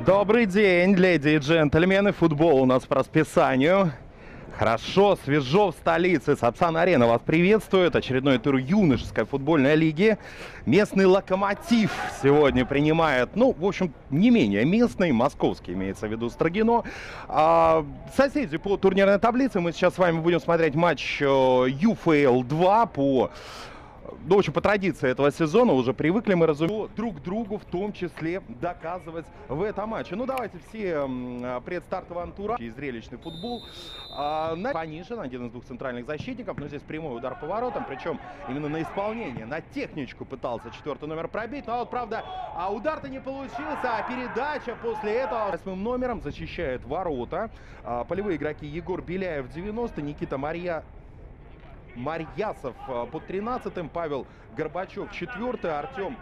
Добрый день, леди и джентльмены. Футбол у нас по расписанию. Хорошо, свежо в столице. Сапсан-арена вас приветствует. Очередной тур юношеской футбольной лиги. Местный Локомотив сегодня принимает, в общем, не менее местный, московский, имеется в виду Строгино. Соседи по турнирной таблице. Мы сейчас с вами будем смотреть матч ЮФЛ-2 по традиции этого сезона. Уже привыкли мы, разумеется, друг другу в том числе доказывать в этом матче. Давайте все предстартовый антураж и зрелищный футбол. Понижен один из двух центральных защитников, но здесь прямой удар по воротам, причем именно на исполнение, на техничку пытался четвертый номер пробить, но правда, удар-то не получился, а передача после этого восьмым номером защищает ворота. Полевые игроки: Егор Беляев 90, Никита Марьясов под 13-м, Павел Горбачев 4-й, Артем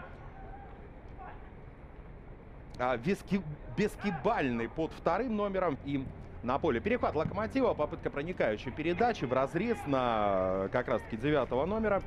Бескибальный под 2-м номером. И на поле перехват Локомотива, попытка проникающей передачи в разрез на как раз таки 9-го номера,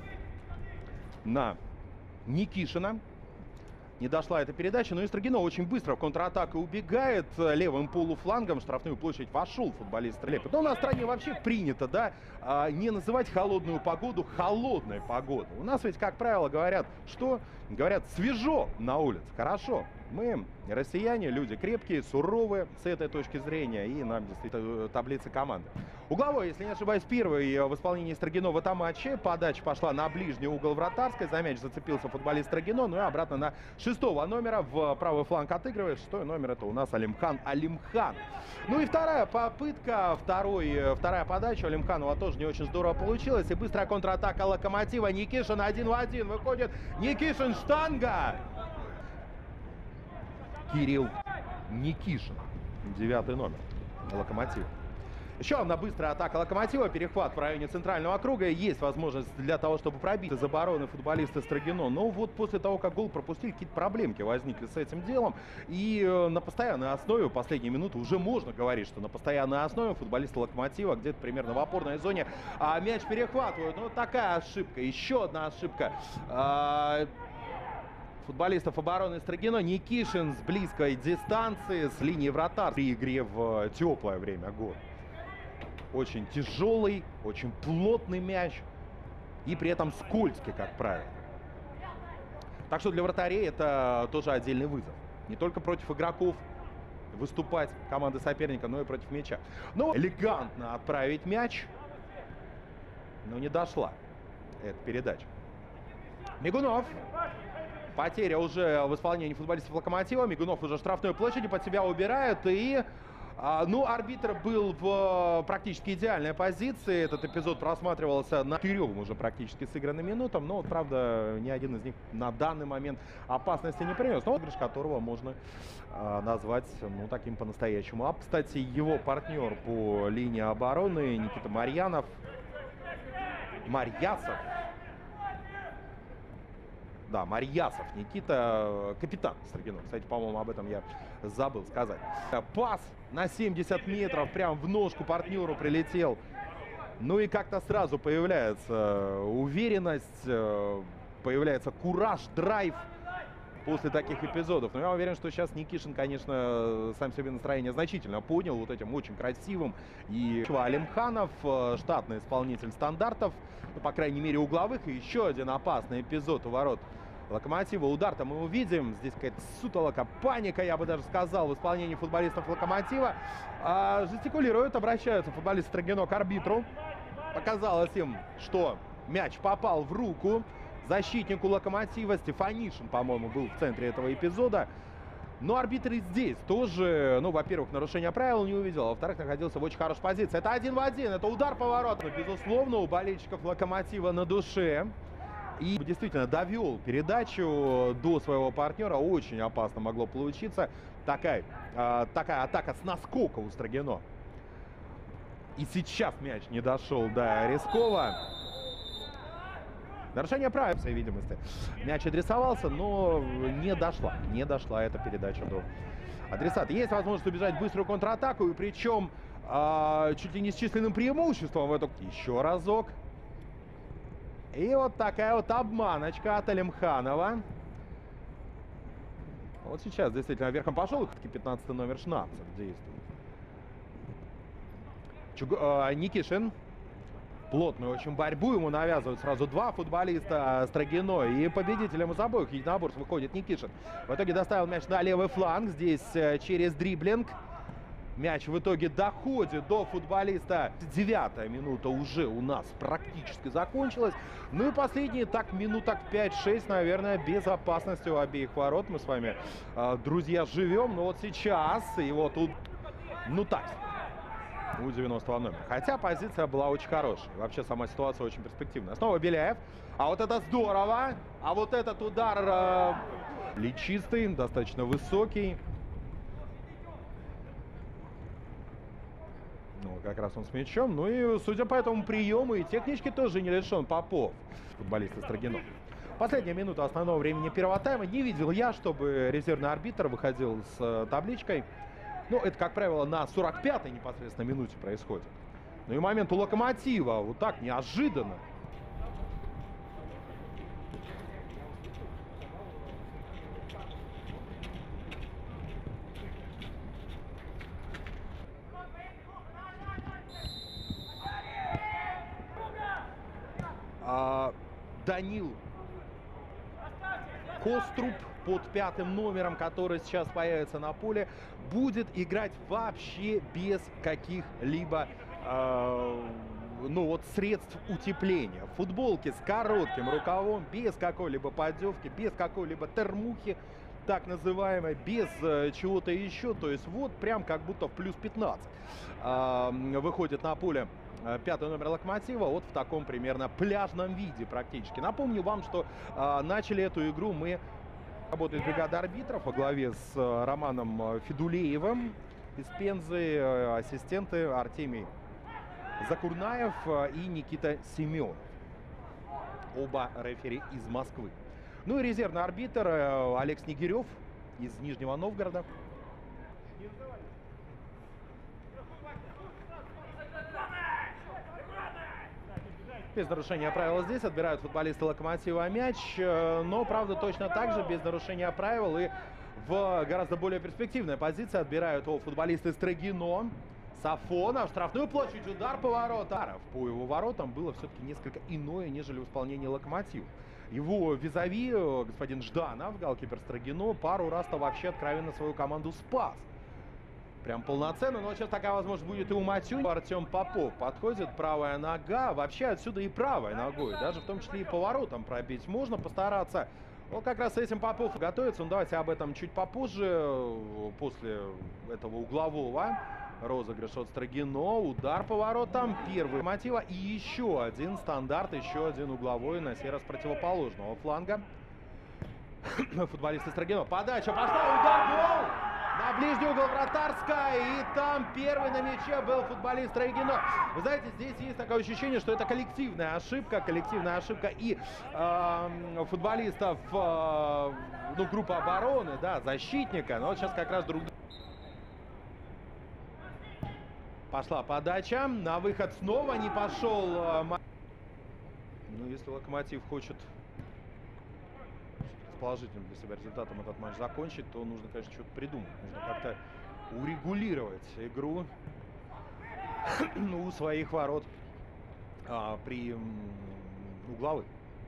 на Никишина. Не дошла эта передача, но и Строгино очень быстро в контратаку убегает. Левым полуфлангом в штрафную площадь вошел футболист Лепет. Но у нас в стране вообще принято, не называть холодную погоду холодной погодой. У нас ведь, как правило, говорят, свежо на улице. Хорошо. Мы, россияне, люди крепкие, суровые с этой точки зрения, и нам действительно таблицы команды. Угловой, если не ошибаюсь, первый в исполнении Строгино в этом матче. Подача пошла на ближний угол вратарской. За мяч зацепился футболист Строгино, и обратно на 6-го номера в правый фланг отыгрывает. 6-й номер — это у нас Алимхан. И вторая попытка, вторая подача Алимханова тоже не очень здорово получилась. И быстрая контратака Локомотива. Никишин 1 в 1. Выходит Никишин, штанга. Кирилл Никишин, 9-й номер Локомотива. Еще одна быстрая атака Локомотива, перехват в районе центрального круга. Есть возможность для того, чтобы пробить из обороны футболиста Строгино. Но после того, как гол пропустили, какие-то проблемки возникли с этим делом. И на постоянной основе, в последние минуты уже можно говорить, что на постоянной основе футболисты Локомотива где-то примерно в опорной зоне мяч перехватывают. Такая ошибка, еще одна ошибка футболистов обороны Строгино. Никишин с близкой дистанции, с линии вратарской при игре в теплое время года. Очень тяжелый, очень плотный мяч и при этом скользкий, как правило. Так что для вратарей это тоже отдельный вызов. Не только против игроков выступать команды соперника, но и против мяча. Элегантно отправить мяч, но не дошла эта передача. Мигунов. Потеря уже в исполнении футболистов Локомотива. Мигунов уже штрафной площади под себя убирает. И арбитр был в практически идеальной позиции. Этот эпизод просматривался на 4 уже практически сыгранным минутам. Но, правда, ни один из них на данный момент опасности не принес. Но отыгрыш которого можно назвать таким по-настоящему. Кстати, его партнер по линии обороны Никита Марьясов. Да, Марьясов Никита, капитан Строгино. Кстати, по-моему, об этом я забыл сказать. Пас на 70 метров, прям в ножку партнеру прилетел. И как-то сразу появляется уверенность, появляется кураж, драйв после таких эпизодов. Но я уверен, что сейчас Никишин, конечно, сам себе настроение значительно поднял вот этим очень красивым. И Алимханов, штатный исполнитель стандартов, по крайней мере, угловых. И еще один опасный эпизод у ворот Локомотива. Удар-то мы увидим. Здесь какая-то сутолока, паника, я бы даже сказал, в исполнении футболистов Локомотива. Жестикулируют, обращаются футболисты Строгино к арбитру. Показалось им, что мяч попал в руку защитнику Локомотива. Стефанишин, по-моему, был в центре этого эпизода. Но арбитр и здесь тоже, во-первых, нарушение правил не увидел, а во-вторых, находился в очень хорошей позиции. Это 1 в 1, это удар по воротам. Безусловно, у болельщиков Локомотива на душе. И действительно довел передачу до своего партнера. Очень опасно могло получиться. Такая атака с наскока у Строгино. И сейчас мяч не дошел до Рискова. Нарушение правил, по всей видимости. Мяч адресовался, но не дошла эта передача до адресата. Есть возможность убежать в быструю контратаку, и причем чуть ли не с численным преимуществом в эту. Еще разок. И вот такая вот обманочка от Алимханова. Вот сейчас действительно верхом пошел, и 15 номер Шнапцев действует. Никишин. Плотную очень борьбу ему навязывают сразу два футболиста Строгино. И победителем из обоих единоборств выходит Никишин. В итоге доставил мяч на левый фланг. Здесь через дриблинг. Мяч в итоге доходит до футболиста. 9-я минута уже у нас практически закончилась. Ну и последние так минуток 5-6, наверное, без опасности у обеих ворот. Мы с вами, друзья, живем. Но вот сейчас его тут, ну так, у 90-го номера. Хотя позиция была очень хорошая. Вообще сама ситуация очень перспективная. Снова Беляев. А вот это здорово. А вот этот удар плечистый, достаточно высокий. Ну, как раз он с мячом. Ну и, судя по этому приему, и технички тоже не лишен Попов, футболиста Строгино. Последняя минута основного времени первого тайма. Не видел я, чтобы резервный арбитр выходил с табличкой. Ну, это, как правило, на 45-й непосредственно минуте происходит. Ну и момент у Локомотива. Вот так, неожиданно. Данил Коструб под 5-м номером, который сейчас появится на поле, будет играть вообще без каких-либо ну вот средств утепления. В футболке с коротким рукавом, без какой-либо поддевки, без какой-либо термухи, так называемой, без чего-то еще. То есть вот прям как будто в плюс 15 выходит на поле 5-й номер Локомотива вот в таком примерно пляжном виде практически. Напомню вам, что начали эту игру мы... Работает бригада арбитров во главе с Романом Федулеевым из Пензы, ассистенты Артемий Закурнаев и Никита Семенов. Оба рефери из Москвы. Ну и резервный арбитр Олег Снегирев из Нижнего Новгорода. Без нарушения правил здесь отбирают футболисты Локомотива мяч, но, правда, точно так же без нарушения правил и в гораздо более перспективной позиции отбирают футболисты Строгино. Сафонов, штрафную площадь, удар по воротам. По его воротам было все-таки несколько иное, нежели в исполнении Локомотива. Его визави, господин Жданов, голкипер Строгино, пару раз-то вообще откровенно свою команду спас. Прям полноценно, но сейчас такая возможность будет и у Матюни. Артем Попов подходит, правая нога, вообще отсюда и правой ногой, даже в том числе и поворотом пробить можно постараться. Вот как раз с этим Попов готовится, ну давайте об этом чуть попозже, после этого углового розыгрыша от Строгино, удар по воротам, первый мотива и еще один стандарт, еще один угловой, на сей раз противоположного фланга. Футболисты Строгино, подача пошла, удар, гол! На ближний угол вратарская, и там первый на мяче был футболист Строгино. Вы знаете, здесь есть такое ощущение, что это коллективная ошибка и футболистов, ну, группы обороны, да, защитника. Но вот сейчас как раз друг... Пошла подача, на выход снова не пошел. Ну, если Локомотив хочет положительным для себя результатом этот матч закончить, то нужно, конечно, что-то придумать. Нужно как-то урегулировать игру у своих ворот при угловых.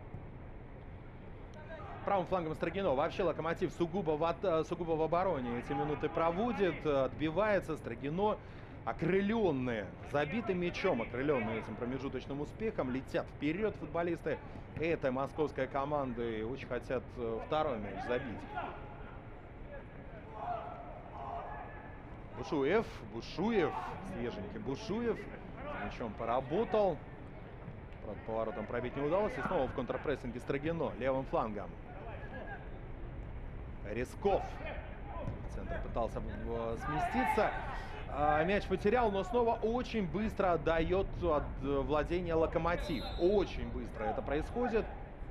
Правым флангом Строгино. Вообще Локомотив сугубо в обороне эти минуты проводит, отбивается. Строгино, окрыленные, забитым мячом, окрыленные этим промежуточным успехом, летят вперед футболисты этой московской команды и очень хотят второй мяч забить. Бушуев, свеженький Бушуев, с мячом поработал. Правда, поворотом пробить не удалось. И снова в контрпрессинге Строгино, левым флангом. Резков в центр пытался сместиться. Мяч потерял, но снова очень быстро отдает от владения Локомотив. Очень быстро это происходит.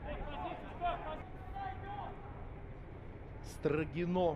Строгино.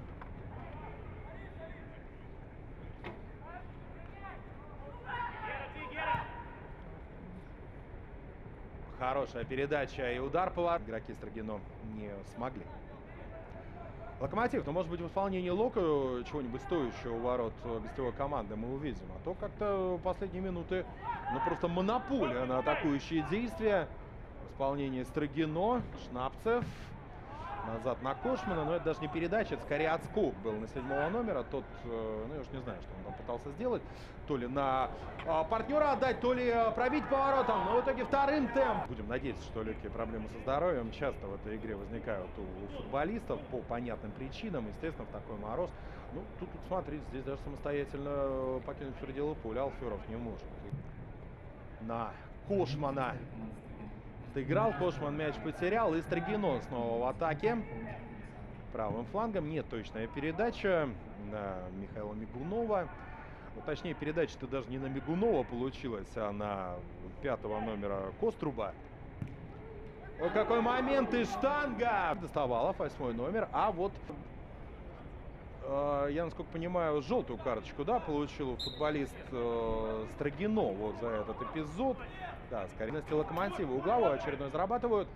Хорошая передача и удар по воротам. Игроки Строгино не смогли Локомотив, но может быть в исполнении Лока чего-нибудь стоящего у ворот гостевой команды мы увидим. А то как-то последние минуты, ну просто монополия на атакующие действия. В исполнении Строгино, Шнапцев. Назад на Кошмана, но это даже не передача, это скорее отскок был на 7-го номера. Тот, ну я уж не знаю, что он там пытался сделать. То ли на партнера отдать, то ли пробить поворотом. Но в итоге вторым темп. Будем надеяться, что легкие проблемы со здоровьем часто в этой игре возникают у футболистов по понятным причинам. Естественно, в такой мороз. Ну, тут смотрите, здесь даже самостоятельно покинуть пределы поля Алферов не может. На Кошмана. Играл, Кошман мяч потерял, и Строгино снова в атаке. Правым флангом нет точная передача на Михаила Мигунова. Ну, точнее, передача-то даже не на Мигунова получилась, а на 5-го номера Коструба. Вот какой момент, и штанга! Доставалов, 8-й номер, а вот... Я, насколько понимаю, желтую карточку, да, получил футболист Строгино вот за этот эпизод. Да, скорее Локомотива угловой очередной зарабатывают.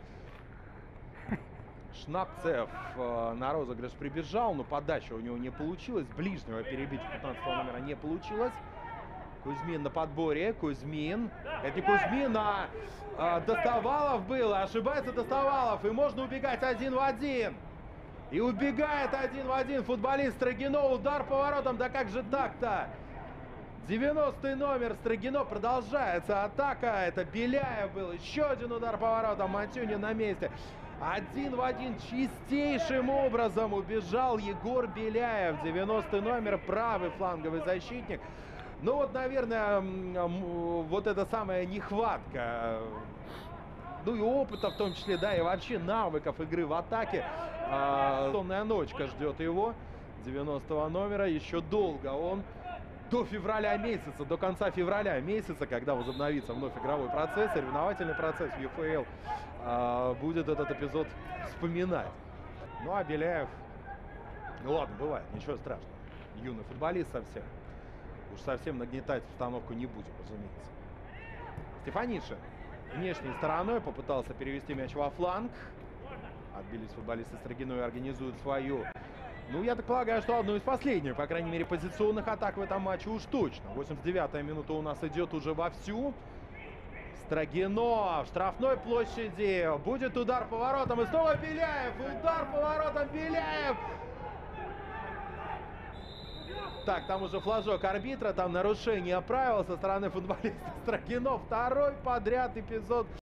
Шнапцев на розыгрыш прибежал, но подача у него не получилась. Ближнего перебить 15-го номера не получилось. Кузьмин на подборе. Кузьмин. Это не Кузьмин, а Доставалов был. Ошибается Доставалов. И можно убегать 1 в 1. И убегает 1 в 1 футболист Строгино. Удар поворотом. Да как же так-то? 90-й номер Строгино. Продолжается атака. Это Беляев был. Еще один удар поворотом. Матюнин на месте. 1 в 1 чистейшим образом убежал Егор Беляев. 90-й номер. Правый фланговый защитник. Ну вот, наверное, вот эта самая нехватка. Ну и опыта в том числе, да, и вообще навыков игры в атаке. Сонная ночка ждет его. 90-го номера. Еще долго он. До февраля месяца, до конца февраля месяца, когда возобновится вновь игровой процесс, соревновательный процесс в ЮФЛ, будет этот эпизод вспоминать. Ну а Беляев, ну ладно, бывает, ничего страшного. Юный футболист совсем. Уж совсем нагнетать установку не будем, разумеется. Стефанишин внешней стороной попытался перевести мяч во фланг. Отбились футболисты Строгино и организуют свою. Ну, я так полагаю, что одну из последних, по крайней мере, позиционных атак в этом матче уж точно. 89-я минута у нас идет уже вовсю. Строгино в штрафной площади. Будет удар поворотом. И снова Беляев. Удар поворотом Беляев. Так, там уже флажок арбитра. Там нарушение правил со стороны футболиста Строгино. Второй подряд эпизод.